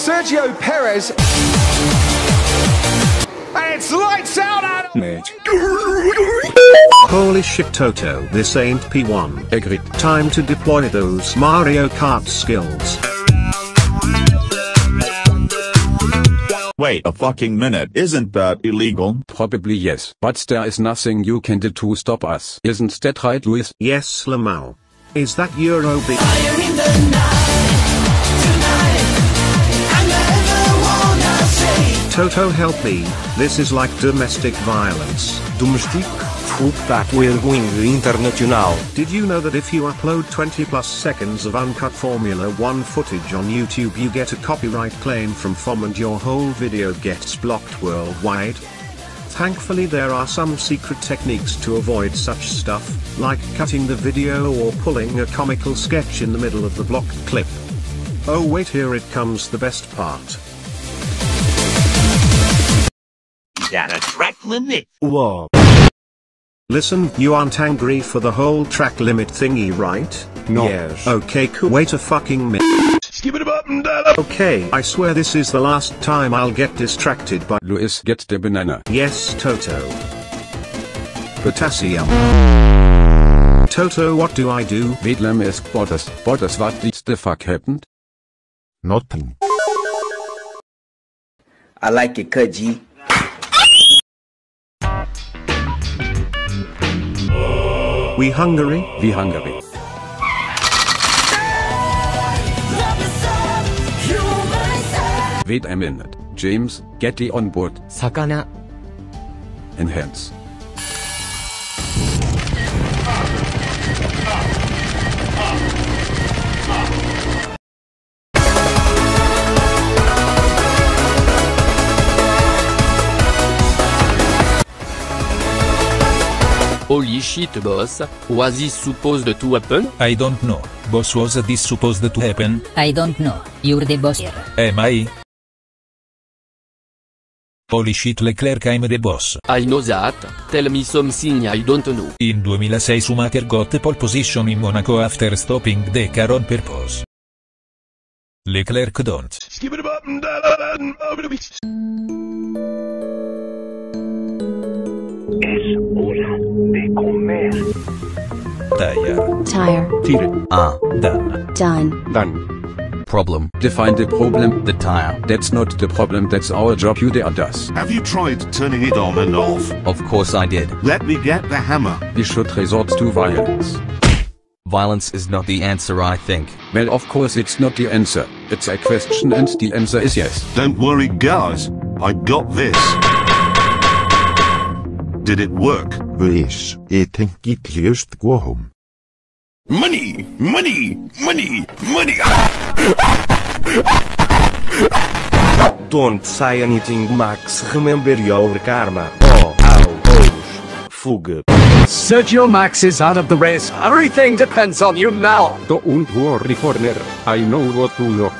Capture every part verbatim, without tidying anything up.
Sergio Perez. And it's lights out at mate. Holy shit, Toto, this ain't P one. Agreed. Time to deploy those Mario Kart skills. Wait a fucking minute, isn't that illegal? Probably yes, but there is nothing you can do to stop us. Isn't that right, Luis? Yes, Lamau. Is that Euro B? Fire in the night, tonight, I never wanna say. Toto, help me, this is like domestic violence. Domestic? Fuck that, we're going international. Did you know that if you upload twenty plus seconds of uncut Formula one footage on YouTube you get a copyright claim from F O M and your whole video gets blocked worldwide? Thankfully there are some secret techniques to avoid such stuff, like cutting the video or pulling a comical sketch in the middle of the blocked clip. Oh wait, here it comes, the best part. Got a track limit. Whoa. Listen, you aren't angry for the whole track limit thingy, right? No. Yes. Okay, cool. Wait a fucking minute. Skip it up and down. Okay, I swear this is the last time I'll get distracted by Luis, get the banana. Yes, Toto. Potassium. Toto, what do I do? Wait, let me ask Bottas. Bottas, what did the fuck happened? Nothing. I like it, cut G. We Hungary? We Hungary. Wait a minute, James, get the on board. Sakana. Enhance. Holy shit, boss. Was this supposed to happen? I don't know. Boss, was this supposed to happen? I don't know. You're the boss here. Am I? Holy shit, Leclerc, I'm the boss. I know that. Tell me something I don't know. In twenty-six Schumacher got pole position in Monaco after stopping the car on purpose. Leclerc don't. Skip it up and down. Over the beach. Es hora de comer. Tire. Tire. Tire. Ah. Done. Done. Done. Problem. Define the problem. The tire. That's not the problem, that's our job, you dare does. Have you tried turning it on and off? Of course I did. Let me get the hammer. We should resort to violence. Violence is not the answer, I think. Well, of course it's not the answer. It's a question and the answer is yes. Don't worry, guys. I got this. Did it work? Wish, jeg tenker just gå home. Money! Money! Money! Money! Don't say anything, Max. Remember your karma. Oh, ow, oh. Fuga. Sergio Max is out of the race. Everything depends on you now. Don't worry, corner. I know what to do.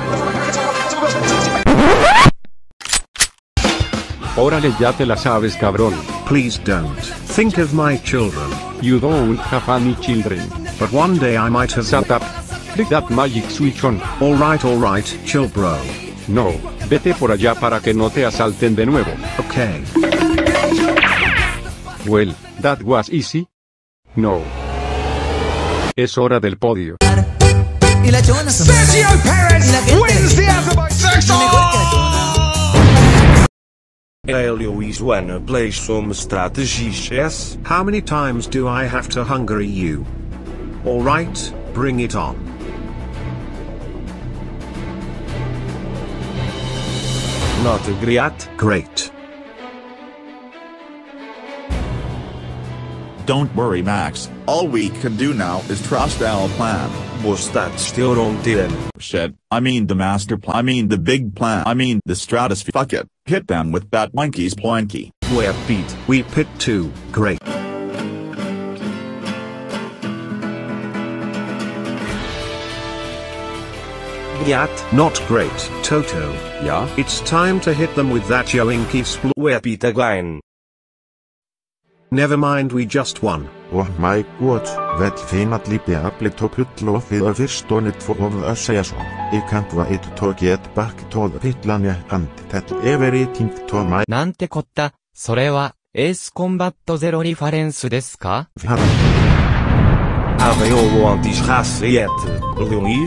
Órale, ya te la sabes, cabrón. Please don't. Think of my children. You don't have any children. But one day I might have. Shut up. Click that magic switch on. Alright, alright, chill bro. No, vete por allá para que no te asalten de nuevo. Okay. Well, that was easy. No. Es hora del podio. Sergio Perez wins the Azerbaijan. Hey Luis, wanna play some strategies, yes? How many times do I have to Hungary you? Alright, bring it on. Not agree at? Great. Don't worry, Max. All we can do now is trust our plan. Was that still wrong, Dylan? Shit. I mean the master plan. I mean the big plan. I mean the stratosphere. Fuck it. Hit them with that monkey's ploinky. We're beat. We pit too. Great. Yat. Not great, Toto. Yeah? It's time to hit them with that yoinky spl- We're beat again. Never mind, we just won. Oh my god, vel finally be able to pull off the first on it for a season. I can't wait to get back to the pitline and tell everything to my... なんてこった、それは、エースコンバットゼロリファレンスですか Aveiolo anti-raciete, Luís?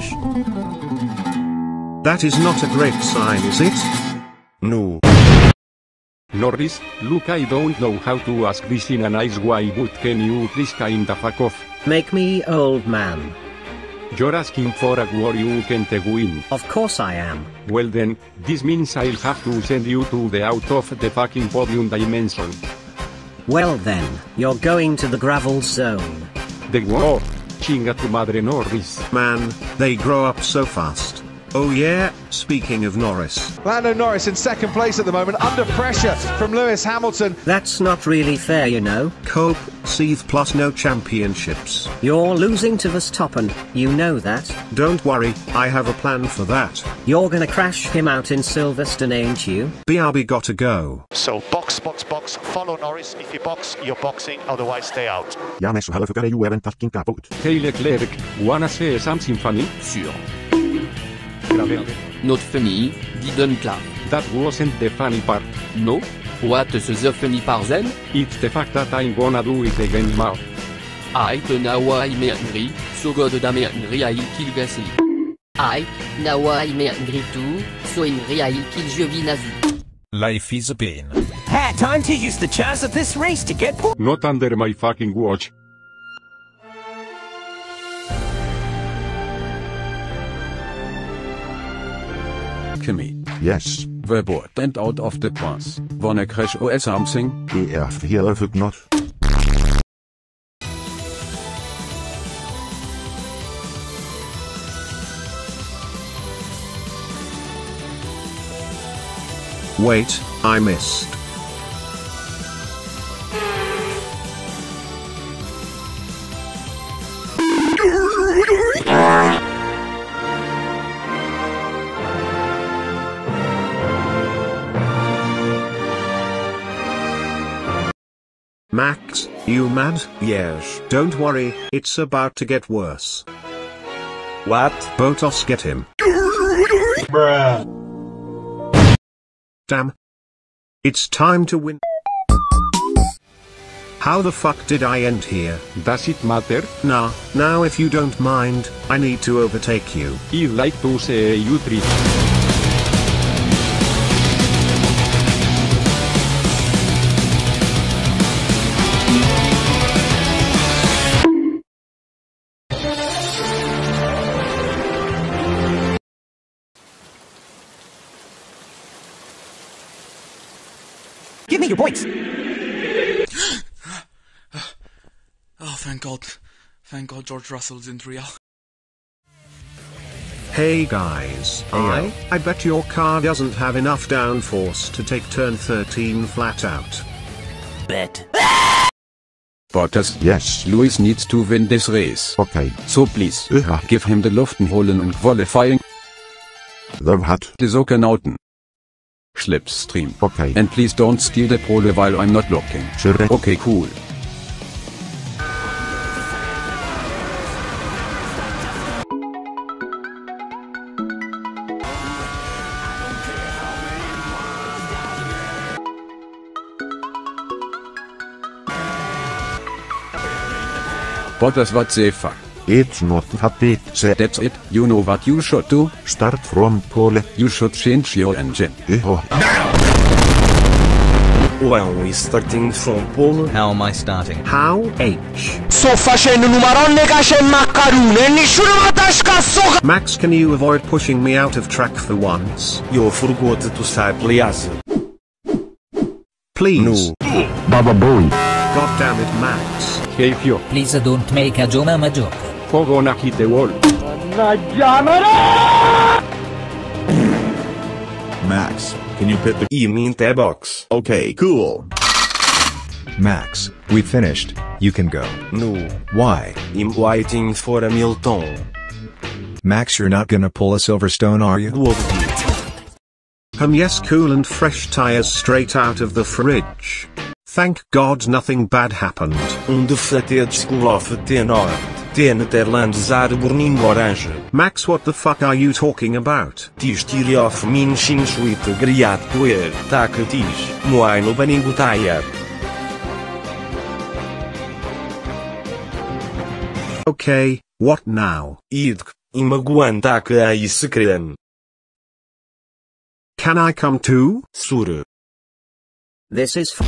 That is not a great sign, is it? No. Norris, look, I don't know how to ask this in a nice way, but can you please kinda fuck off? Make me old man. You're asking for a war you can't win. Of course I am. Well then, this means I'll have to send you to the out of the fucking podium dimension. Well then, you're going to the gravel zone. The what? Chinga tu madre, Norris. Man, they grow up so fast. Oh yeah, speaking of Norris. Lando Norris in second place at the moment, under pressure from Lewis Hamilton. That's not really fair, you know. Cope, Seath plus no championships. You're losing to Verstappen, you know that. Don't worry, I have a plan for that. You're gonna crash him out in Silverstone, ain't you? B R B gotta go. So box, box, box, follow Norris. If you box, you're boxing, otherwise stay out. James halvfugare you haven't talking about. Hey Leclerc, wanna say something funny? Sure. Gravel. Not funny, didn't laugh. That wasn't the funny part. No? What is the funny part then? It's the fact that I'm gonna do it again now. I now I'm angry, so God damn angry I'll kill Gasly. I now I'm angry too, so angry I'll kill Giovinazzi. Life is a pain. Hey, time to use the chance of this race to get po- Not under my fucking watch. Kimi. Yes. The boat went out of the pass. Wanna crash or something? I have here not. Wait, I missed. Max, you mad? Yes. Don't worry, it's about to get worse. What? Botos, get him. Bruh. Damn. It's time to win. How the fuck did I end here? Does it matter? Nah, now if you don't mind, I need to overtake you. I'd like to say you three. Give me your points! Oh, thank God. Thank God George Russell's in real. Hey guys, I, I bet your car doesn't have enough downforce to take turn thirteen flat out. Bet. Bottas. Yes. Lewis needs to win this race. Okay. So please, Uh-huh. give him the Luftenholen and qualifying. The hat. The Sokenauten. Slipstream. Okay. And please don't steal the pole while I'm not looking. Sure. Okay, cool. Bottas, what the fuck? It's not that it said. That's it, you know what you should do? Start from pole. You should change your engine. Oh. Well, starting from pole. How am I starting? How? H. Sto facendo un marronne cace e maccarone e nessuno mi attacca cazzo! Max, can you avoid pushing me out of track for once? You forgot to say please. Please. No. Baba boy. God damn it, Max. Hey Fio. Please don't make a Joma joke. Who gonna hit the wall? Max, can you pit the E in the box? Okay, cool. Max, we finished. You can go. No. Why? I'm waiting for a Milton. Max, you're not gonna pull a Silverstone, are you? Um yes, cool and fresh tires straight out of the fridge. Thank God nothing bad happened. Um defeated school of the North, the Netherlands Arabruh Orange. Max, what the fuck are you talking about? The Styria of Minchin Sweet Griat Puer, Takatis, Moino Baningutaya. Okay, what now? Idk, Imaguantaka Iskren. Can I come too? Sure. This is f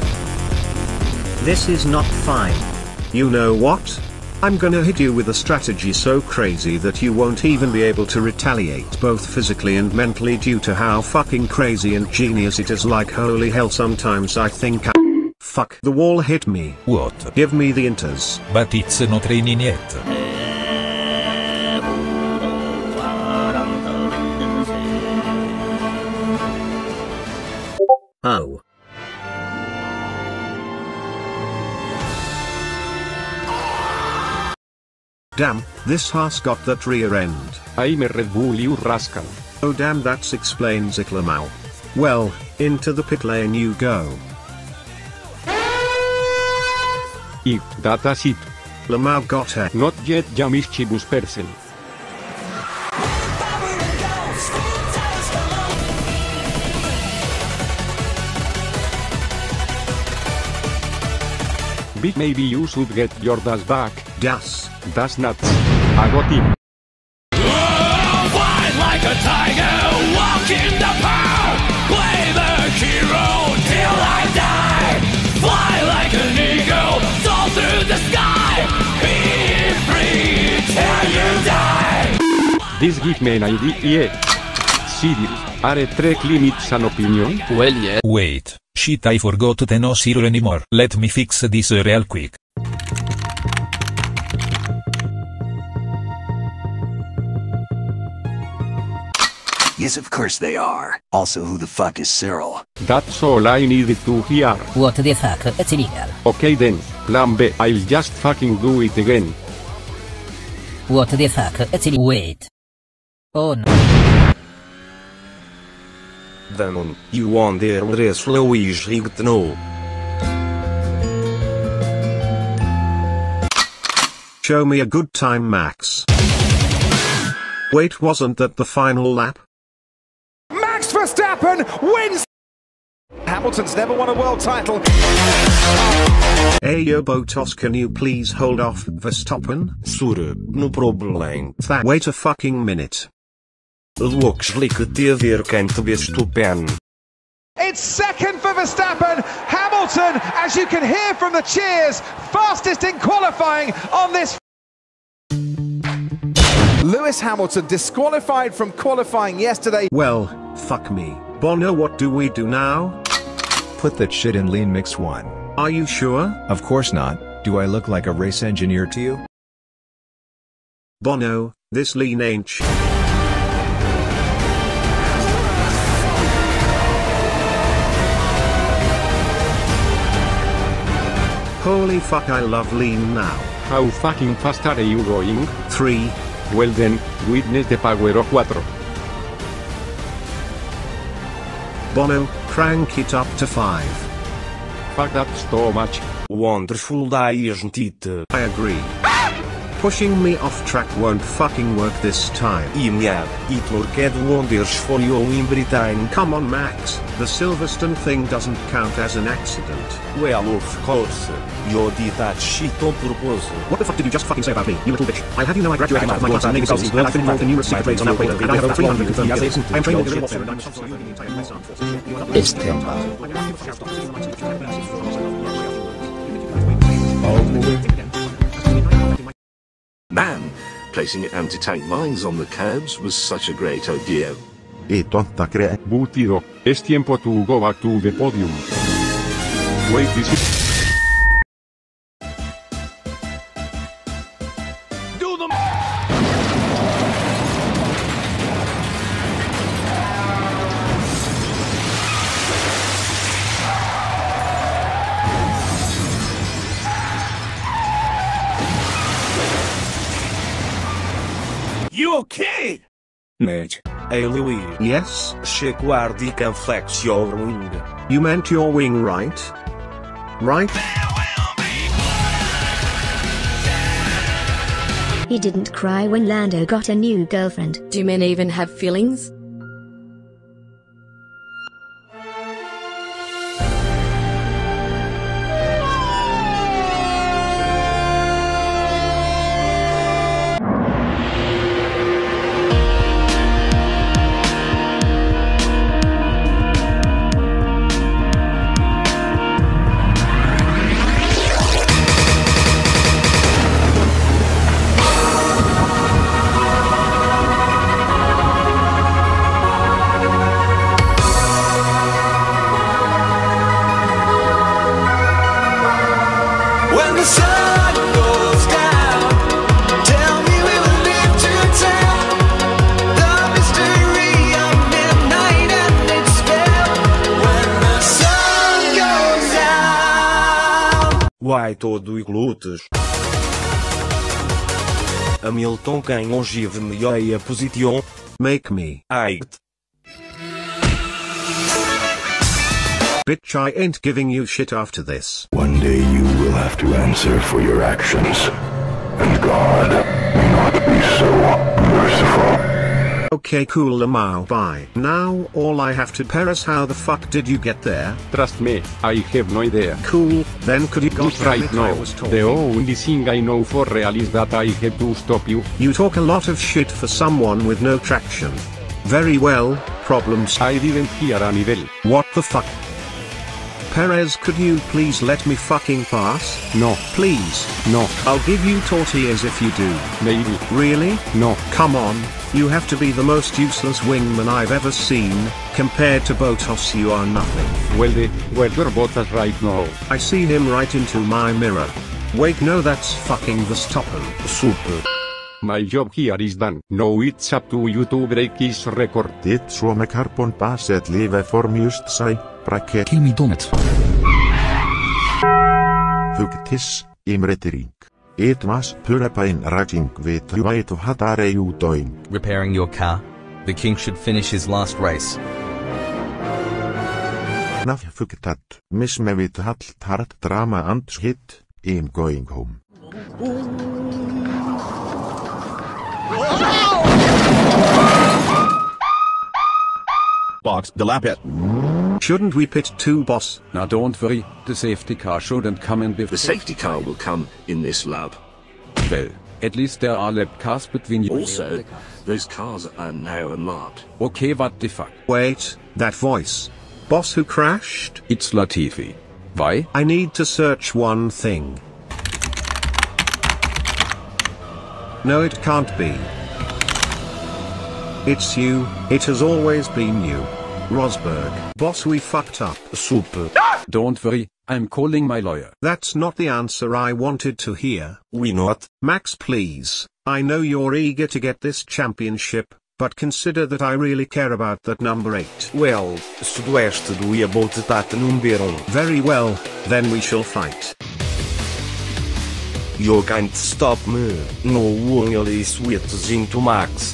This is not fine. You know what? I'm gonna hit you with a strategy so crazy that you won't even be able to retaliate both physically and mentally due to how fucking crazy and genius it is. Like holy hell, sometimes I think I fuck, the wall hit me. What? Give me the inters. But it's not raining yet. Oh. Damn, this has got that rear end. I'm a Red Bull, you rascal. Oh damn, that explains it, Lamau. Well, into the pit lane you go. If that's it. Lamau got her. Not yet, ya mischievous person. But maybe you should get your das back. Das. Das nuts. I got him. Fight like a tiger, walk in the power. Play the hero till I die. Fly like an eagle, soar through the sky. Be free till you die. This give me an idea, yeah. Serious, are track limits an opinion? Well, yeah. Wait, shit, I forgot to no zero anymore. Let me fix this uh, real quick. Yes, of course they are. Also, who the fuck is Cyril? That's all I needed to hear. What the fuck, it's illegal. Okay then, plan B, I'll just fucking do it again. What the fuck, it's illegal. Wait. Oh no. Then, you want the race Louis rigged no. Show me a good time, Max. Wait, wasn't that the final lap? Max Verstappen wins! Hamilton's never won a world title. Hey yo Botos, can you please hold off Verstappen? Sure, no problem. That wait a fucking minute. Looks like the other can't be stupid. It's second for Verstappen. Hamilton, as you can hear from the cheers, fastest in qualifying on this. Lewis Hamilton disqualified from qualifying yesterday. Well, fuck me. Bono, what do we do now? Put that shit in lean mix one. Are you sure? Of course not. Do I look like a race engineer to you? Bono, this lean ain't sh- Holy fuck, I love lean now. How fucking fast are you going? Three. Well then, witness the power of four. Bono, crank it up to five. Fuck, that's too much. Wonderful day, isn't it? I agree. Pushing me off track won't fucking work this time. Yeah, it worked wonders for you in Britain. Come on, Max, the Silverstone thing doesn't count as an accident. Well, of course, you did that shit on purpose. What the fuck did you just fucking say about me, you little bitch? I have you know I graduated out of my class in Navy Services, where I've been involved in numerous secret trades on Alpha, and I have over three hundred confirmed kills. I am trained in guerrilla warfare and I'm responsible for the entire missile force. It's tempo. Man, placing anti-tank mines on the cabs was such a great idea. E tonta crea. Butido, es tiempo to go back to the podium. Wait, this is... Do them! You okay? Mate. Hey Louis. Yes? Check where the can flex your wing. You meant your wing, right? right? He didn't cry when Lando got a new girlfriend. Do men even have feelings? Uai, todo e glúteos. Hamilton ganhou give me a position. Make me. Aight. Bitch, I ain't giving you shit after this. One day you will have to answer for your actions. And God may not be so merciful. Okay, cool, Lamau, bye. Now all I have to Paris, how the fuck did you get there? Trust me, I have no idea. Cool, then could you But right now, the only thing I know for real is that I have to stop you. You talk a lot of shit for someone with no traction. Very well, problems. I didn't hear any bell. What the fuck? Perez, could you please let me fucking pass? No. Please. No. I'll give you tortillas if you do. Maybe. Really? No. Come on. You have to be the most useless wingman I've ever seen. Compared to Bottas, you are nothing. Well, the, well, you're Bottas right now. I see him right into my mirror. Wait, no, that's fucking Verstappen. Super. My job here is done. Now it's up to you to break his record. Dit Suomi carbon baset live form just sai, bracket. Kill me, donut. Fugtis, imretering. It was purifying raging with right what are you doing? Repairing your car. The king should finish his last race. Naf fugtat, miss me with halt hard drama and shit, I'm going home. Box, delap it. Shouldn't we pit two, boss? Now don't worry, the safety car shouldn't come in before. The safety car will come in this lab. Well, at least there are lap cars between you. Also, those cars are now unlocked. Okay, what the fuck? Wait, that voice. Boss who crashed? It's Latifi. Why? I need to search one thing. No, it can't be. It's you, it has always been you. Rosberg. Boss, we fucked up. Super. Don't worry, I'm calling my lawyer. That's not the answer I wanted to hear. We not. Max, please. I know you're eager to get this championship, but consider that I really care about that number eight. Well, se du este do e about that number one. Very well, then we shall fight. You can't stop me. No one is switching to Max.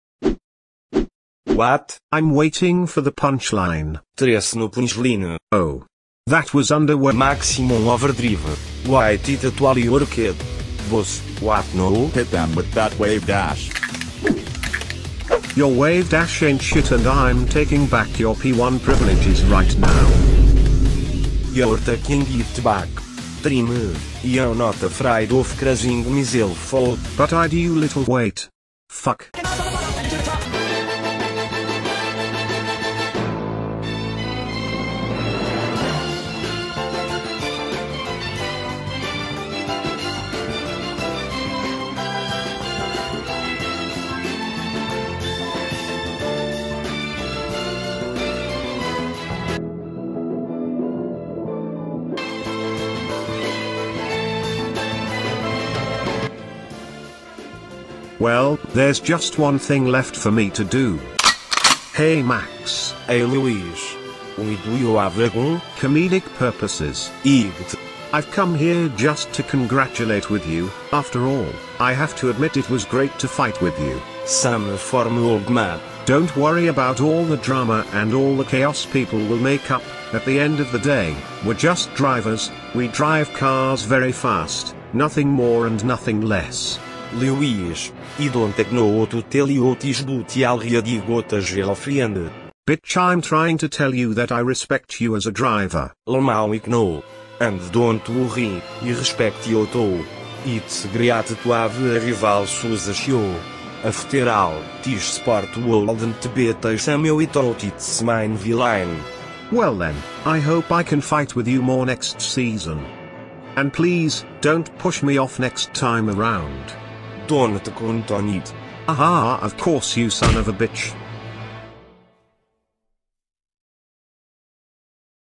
What? I'm waiting for the punchline. Tres no punchline. Oh. That was underway. Maximum overdrive. Why did it while you were a kid? Boss, what no? Hit them with that wave dash. Your wave dash ain't shit and I'm taking back your P one privileges right now. You're taking it back. Trim. You're not afraid of crashing myself out. But I do, you little wait. Fuck. Well, there's just one thing left for me to do. Hey Max. Hey Luis. We do you have a gun? Comedic purposes. Eat. I've come here just to congratulate with you. After all, I have to admit it was great to fight with you. Some form old man. Don't worry about all the drama and all the chaos people will make up. At the end of the day, we're just drivers, we drive cars very fast, nothing more and nothing less. Lewis, I don't know what to tell you this but I already got a girlfriend. Bitch, I'm trying to tell you that I respect you as a driver. Normal ik know. And don't worry, I respect you too. It's great to have a rival such as you. After all, this sport wouldn't be the same without its main villain. Well then, I hope I can fight with you more next season. And please, don't push me off next time around. Don't count on it. Aha, of course you son of a bitch.